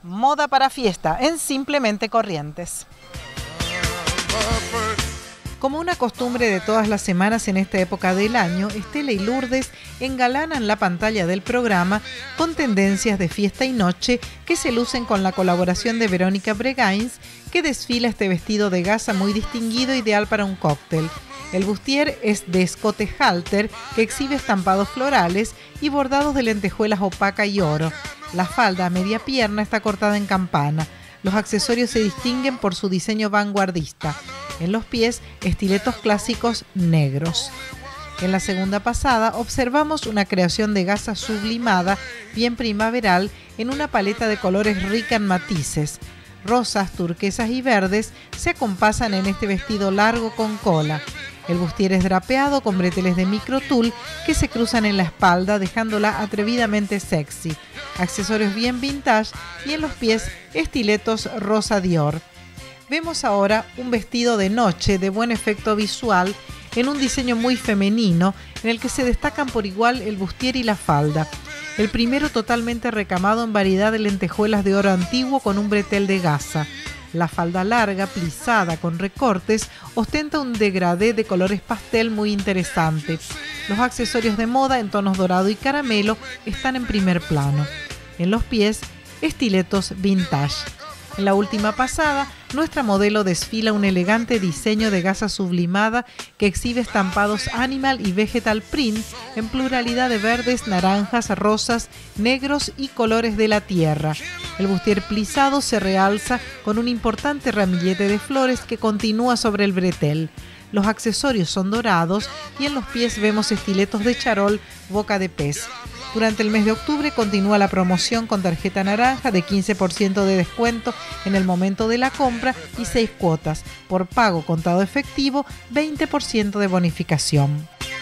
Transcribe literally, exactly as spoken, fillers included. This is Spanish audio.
Moda para fiesta en Simplemente Corrientes. Como una costumbre de todas las semanas en esta época del año, Estela y Lourdes engalanan la pantalla del programa con tendencias de fiesta y noche que se lucen con la colaboración de Verónica Bregains, que desfila este vestido de gasa muy distinguido, ideal para un cóctel. El bustier es de escote halter, que exhibe estampados florales y bordados de lentejuelas opaca y oro. La falda a media pierna está cortada en campana. Los accesorios se distinguen por su diseño vanguardista. En los pies, estiletos clásicos negros. En la segunda pasada observamos una creación de gasa sublimada, bien primaveral, en una paleta de colores rica en matices. Rosas, turquesas y verdes se acompasan en este vestido largo con cola. El bustier es drapeado con breteles de microtul que se cruzan en la espalda, dejándola atrevidamente sexy. Accesorios bien vintage y en los pies estiletos rosa Dior. Vemos ahora un vestido de noche de buen efecto visual en un diseño muy femenino en el que se destacan por igual el bustier y la falda. El primero totalmente recamado en variedad de lentejuelas de oro antiguo con un bretel de gasa. La falda larga, plisada con recortes, ostenta un degradé de colores pastel muy interesante. Los accesorios de moda en tonos dorado y caramelo están en primer plano. En los pies, estiletos vintage. En la última pasada, nuestra modelo desfila un elegante diseño de gasa sublimada que exhibe estampados animal y vegetal print en pluralidad de verdes, naranjas, rosas, negros y colores de la tierra. El bustier plisado se realza con un importante ramillete de flores que continúa sobre el bretel. Los accesorios son dorados y en los pies vemos estiletos de charol boca de pez. Durante el mes de octubre continúa la promoción con tarjeta naranja de quince por ciento de descuento en el momento de la compra y seis cuotas. Por pago contado efectivo, veinte por ciento de bonificación.